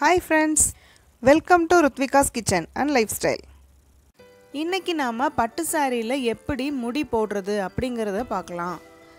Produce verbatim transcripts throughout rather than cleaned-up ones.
Hi friends, welcome to Rutvika's Kitchen and Lifestyle. இன்னைக்கு நாம பட்டு சாரியில எப்படி முடி போடுறது அப்படிங்கறத பார்க்கலாம்.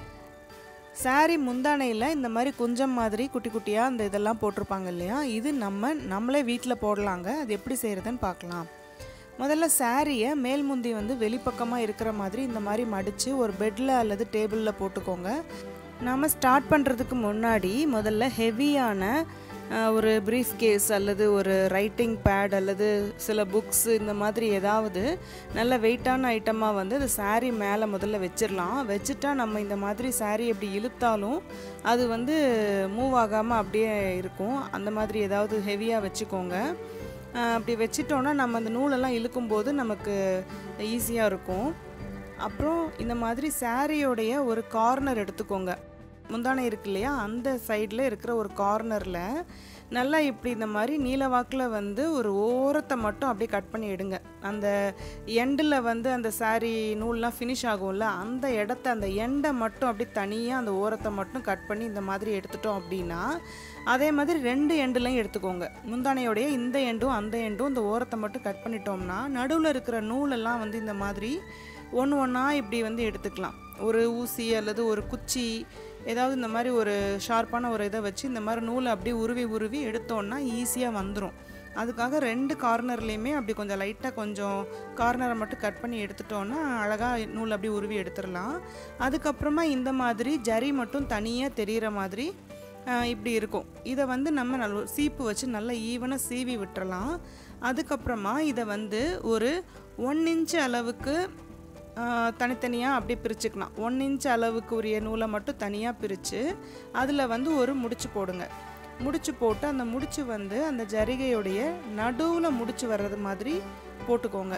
சாரி முந்தானையில இந்த மாதிரி குஞ்சம் மாதிரி குட்டி குட்டியா அந்த இதெல்லாம் போட்டுருப்பாங்க இல்லையா, இது நம்ம நம்மளே வீட்ல போடலாங்க. அது எப்படி செய்யறதுன்னு பார்க்கலாம். முதல்ல சாரியை மேல் முந்தி வந்து வெளிப்பக்கமா இருக்கிற மாதிரி இந்த மாதிரி மடிச்சு ஒரு பெட்ல அல்லது டேபிள்ல போட்டுக்கோங்க. நாம ஸ்டார்ட் பண்றதுக்கு முன்னாடி முதல்ல ஹெவியான ஒரு பிரீஃப் கேஸ் அல்லது ஒரு ரைட்டிங் பேட் அல்லது சில புக்ஸ் இந்த மாதிரி ஏதாவது நல்ல வெயிட்டான ஐட்டமாக வந்து அது சாரீ மேலே முதல்ல வச்சிடலாம். வச்சுட்டா நம்ம இந்த மாதிரி சாரீ எப்படி இழுத்தாலும் அது வந்து மூவ் ஆகாமல் அப்படியே இருக்கும். அந்த மாதிரி ஏதாவது ஹெவியாக வச்சுக்கோங்க. அப்படி வச்சிட்டோன்னா நம்ம அந்த நூலெல்லாம் இழுக்கும்போது நமக்கு ஈஸியாக இருக்கும். அப்புறம் இந்த மாதிரி சாரியோடைய ஒரு கார்னர் எடுத்துக்கோங்க. முந்தானை இருக்கு இல்லையா, அந்த சைடில் இருக்கிற ஒரு கார்னரில் நல்லா இப்படி இந்த மாதிரி நீலவாக்கில் வந்து ஒரு ஓரத்தை மட்டும் அப்படியே கட் பண்ணி எடுங்க. அந்த எண்டில் வந்து அந்த சாரீ நூல்லாம் ஃபினிஷ் ஆகும்ல, அந்த இடத்த அந்த எண்டை மட்டும் அப்படி தனியாக அந்த ஓரத்தை மட்டும் கட் பண்ணி இந்த மாதிரி எடுத்துட்டோம் அப்படின்னா, அதே மாதிரி ரெண்டு எண்டுலையும் எடுத்துக்கோங்க. முந்தானையோடைய இந்த எண்டும் அந்த எண்டும் இந்த ஓரத்தை மட்டும் கட் பண்ணிட்டோம்னா நடுவில் இருக்கிற நூலெல்லாம் வந்து இந்த மாதிரி ஒன்று ஒன்றா இப்படி வந்து எடுத்துக்கலாம். ஒரு ஊசி அல்லது ஒரு குச்சி ஏதாவது இந்த மாதிரி ஒரு ஷார்ப்பான ஒரு இதை வச்சு இந்த மாதிரி நூலை அப்படியே உருவி உருவி எடுத்தோன்னா ஈஸியாக வந்துடும். அதுக்காக ரெண்டு கார்னர்லேயுமே அப்படி கொஞ்சம் லைட்டாக கொஞ்சம் கார்னரை மட்டும் கட் பண்ணி எடுத்துட்டோன்னா அழகாக நூல் அப்படி உருவி எடுத்துடலாம். அதுக்கப்புறமா இந்த மாதிரி ஜரி மட்டும் தனியாக தெரிகிற மாதிரி இப்படி இருக்கும். இதை வந்து நம்ம நல்ல சீப்பு வச்சு நல்லா ஈவனாக சீவி விட்டுறலாம். அதுக்கப்புறமா இதை வந்து ஒரு ஒன் இன்ச்சு அளவுக்கு தனித்தனியாக அப்படி பிரிச்சுக்கலாம். ஒன் இன்ச் அளவுக்கு உரிய நூலை மட்டும் தனியாக பிரித்து அதில் வந்து ஒரு முடிச்சு போடுங்க. முடிச்சு போட்டு அந்த முடிச்சு வந்து அந்த ஜரிகையுடைய நடுவில் முடிச்சு வர்றது மாதிரி போட்டுக்கோங்க.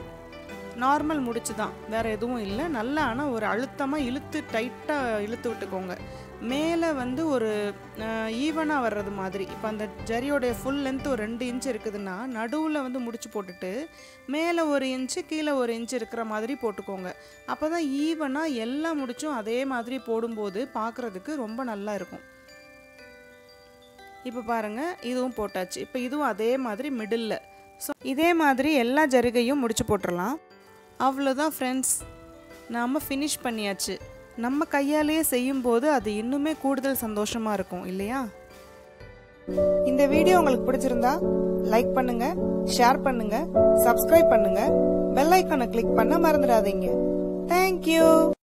நார்மல் முடிச்சு தான், வேறு எதுவும் இல்லை. நல்லா ஆனால் ஒரு அழுத்தமாக இழுத்து டைட்டாக இழுத்து விட்டுக்கோங்க. மேலே வந்து ஒரு ஈவனாக வர்றது மாதிரி. இப்போ அந்த ஜரியோடைய ஃபுல் லென்த் ஒரு ரெண்டு இன்ச் இருக்குதுன்னா நடுவில் வந்து முடிச்சு போட்டுட்டு மேலே ஒரு இன்ச்சு கீழே ஒரு இன்ச்சு இருக்கிற மாதிரி போட்டுக்கோங்க. அப்போ தான் ஈவனாக எல்லா முடிச்சும் அதே மாதிரி போடும்போது பார்க்குறதுக்கு ரொம்ப நல்லா இருக்கும். இப்போ பாருங்கள், இதுவும் போட்டாச்சு. இப்போ இதுவும் அதே மாதிரி மிடில். ஸோ இதே மாதிரி எல்லா ஜரிகையும் முடிச்சு போட்டுடலாம். அவ்வளோதான் ஃப்ரெண்ட்ஸ், நாம் ஃபினிஷ் பண்ணியாச்சு. நம்ம கையாலேயே செய்யும்போது அது இன்னுமே கூடுதல் சந்தோஷமாக இருக்கும் இல்லையா? இந்த வீடியோ உங்களுக்கு பிடிச்சிருந்தா லைக் பண்ணுங்க, ஷேர் பண்ணுங்க, சப்ஸ்கிரைப் பண்ணுங்க, பெல் ஐக்கானை கிளிக் பண்ண மறந்துடாதீங்க. தேங்க்யூ.